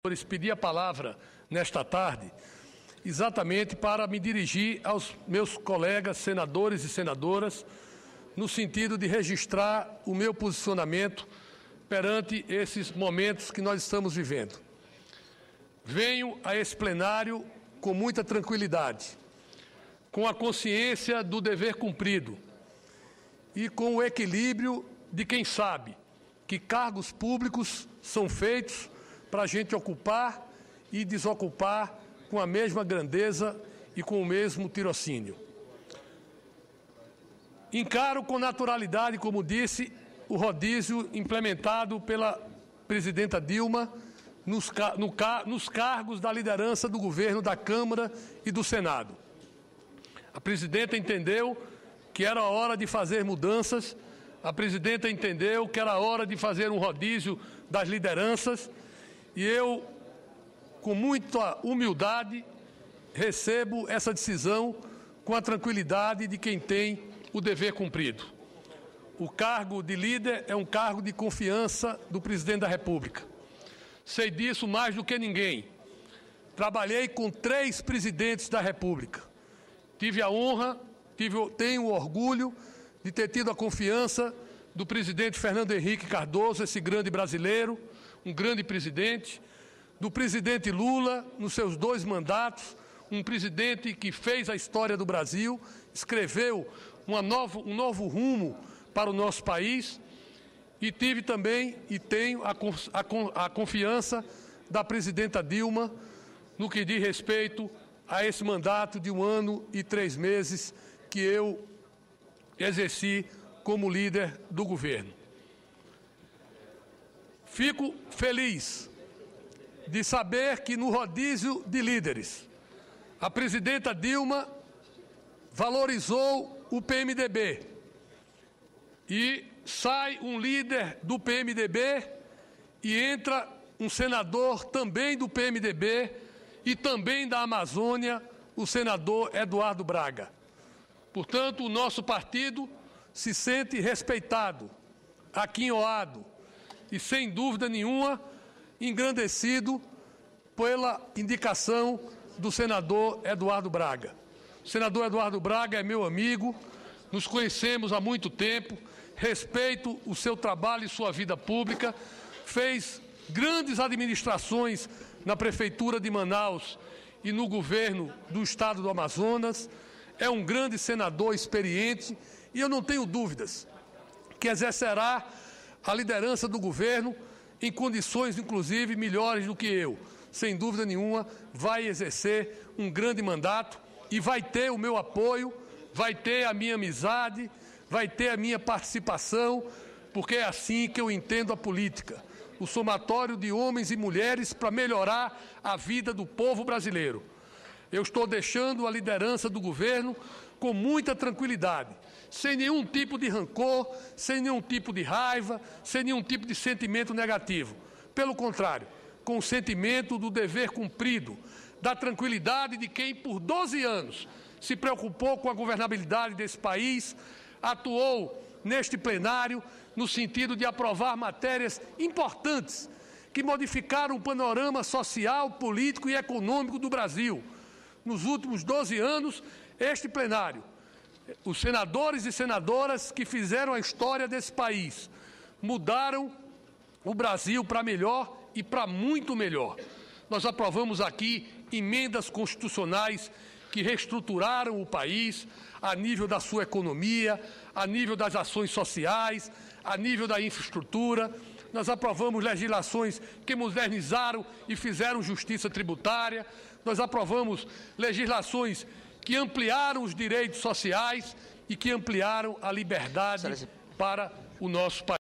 Pedi a palavra nesta tarde exatamente para me dirigir aos meus colegas senadores e senadoras no sentido de registrar o meu posicionamento perante esses momentos que nós estamos vivendo. Venho a esse plenário com muita tranquilidade, com a consciência do dever cumprido e com o equilíbrio de quem sabe que cargos públicos são feitos para a gente ocupar e desocupar com a mesma grandeza e com o mesmo tirocínio. Encaro com naturalidade, como disse, o rodízio implementado pela presidenta Dilma nos cargos da liderança do governo da Câmara e do Senado. A presidenta entendeu que era hora de fazer mudanças, a presidenta entendeu que era hora de fazer um rodízio das lideranças e eu, com muita humildade, recebo essa decisão com a tranquilidade de quem tem o dever cumprido. O cargo de líder é um cargo de confiança do presidente da República. Sei disso mais do que ninguém. Trabalhei com 3 presidentes da República. Tive a honra, tenho o orgulho de ter tido a confiança do presidente Fernando Henrique Cardoso, esse grande brasileiro, um grande presidente, do presidente Lula, nos seus 2 mandatos, um presidente que fez a história do Brasil, escreveu um novo rumo para o nosso país, e tive também e tenho a confiança da presidenta Dilma no que diz respeito a esse mandato de 1 ano e 3 meses que eu exerci como líder do governo. Fico feliz de saber que no rodízio de líderes, a presidenta Dilma valorizou o PMDB e sai um líder do PMDB e entra um senador também do PMDB e também da Amazônia, o senador Eduardo Braga. Portanto, o nosso partido se sente respeitado, aquinhoado e, sem dúvida nenhuma, engrandecido pela indicação do senador Eduardo Braga. O senador Eduardo Braga é meu amigo, nos conhecemos há muito tempo, respeito o seu trabalho e sua vida pública, fez grandes administrações na Prefeitura de Manaus e no governo do Estado do Amazonas, é um grande senador experiente e eu não tenho dúvidas que exercerá a liderança do governo em condições, inclusive, melhores do que eu. Sem dúvida nenhuma, vai exercer um grande mandato e vai ter o meu apoio, vai ter a minha amizade, vai ter a minha participação, porque é assim que eu entendo a política. O somatório de homens e mulheres para melhorar a vida do povo brasileiro. Eu estou deixando a liderança do governo com muita tranquilidade, sem nenhum tipo de rancor, sem nenhum tipo de raiva, sem nenhum tipo de sentimento negativo. Pelo contrário, com o sentimento do dever cumprido, da tranquilidade de quem por 12 anos se preocupou com a governabilidade desse país, atuou neste plenário no sentido de aprovar matérias importantes que modificaram o panorama social, político e econômico do Brasil. Nos últimos 12 anos, este plenário, os senadores e senadoras que fizeram a história desse país, mudaram o Brasil para melhor e para muito melhor. Nós aprovamos aqui emendas constitucionais que reestruturaram o país a nível da sua economia, a nível das ações sociais, a nível da infraestrutura. Nós aprovamos legislações que modernizaram e fizeram justiça tributária. Nós aprovamos legislações que ampliaram os direitos sociais e que ampliaram a liberdade para o nosso país.